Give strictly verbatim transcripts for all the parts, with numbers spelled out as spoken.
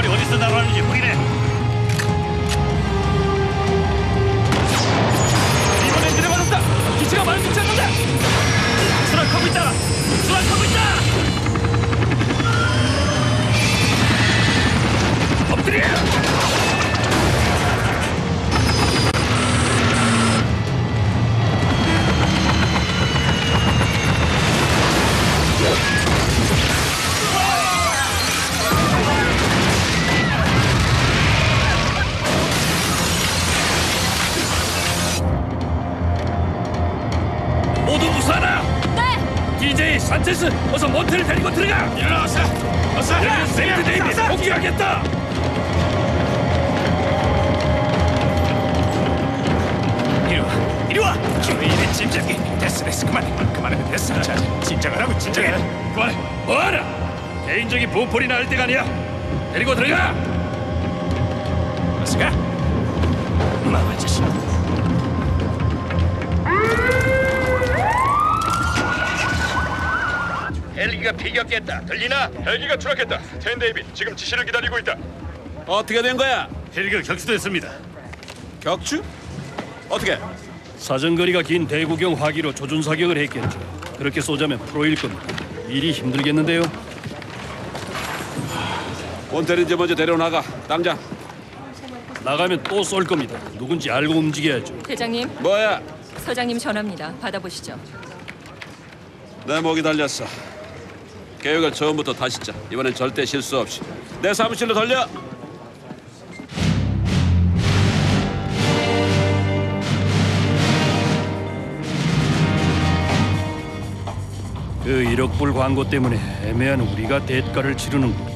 폭발이 어디서 날아가는지 확인해. 이번엔 들어맞았다. 기체가 많이 붙잡는다. 수락하고 있다. 수락하고 있다. 엎드려. 모두 무사하나? 네! 디제이 산체스, 어서 몬테를 데리고 들어가. 일어나, 어서. 어서. 여기는 세인트 데이비드 복귀하겠다. 이리 와. 이리 와. 주인의 짐작이. 됐어, 됐어. 그만해. 그만해. 됐어. 자, 진정을 하고 진정해. 그만해. 뭐하나? 개인적인 부풀이나 할 때가 아니야. 데리고 들어가. 어서 가. 마마 자식. 헬기가 피격했다. 들리나? 헬기가 추락했다. 텐 데이빗 지금 지시를 기다리고 있다. 어떻게 된 거야? 헬기가 격추됐습니다. 격추? 어떻게? 사정거리가 긴 대구경 화기로 조준 사격을 했겠죠. 그렇게 쏘자면 프로일 겁니다. 일이 힘들겠는데요. 몬테를 이제 먼저 데려나가. 당장. 나가면 또 쏠 겁니다. 누군지 알고 움직여야죠. 대장님, 뭐야? 서장님 전화입니다. 받아보시죠. 내 목이 달렸어. 계획을 처음부터 다시 짜. 이번엔 절대 실수 없이. 내 사무실로 돌려. 그 일억 불 광고 때문에 애매한 우리가 대가를 치르는군.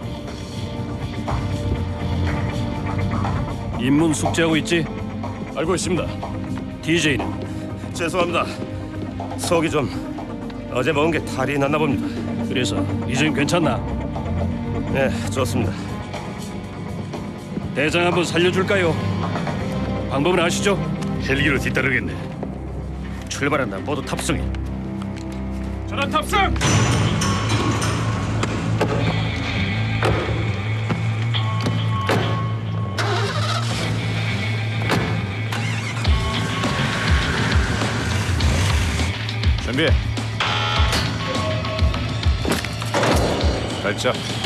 입문 숙제하고 있지? 알고 있습니다. 디제이는? 죄송합니다. 속이 좀 어제 먹은 게 탈이 났나 봅니다. 그래서 이젠 괜찮나? 네, 좋습니다. 대장 한번 살려줄까요? 방법은 아시죠? 헬기로 뒤따르겠네. 출발한다. 모두 탑승해. 전원 탑승. 준비. 발자.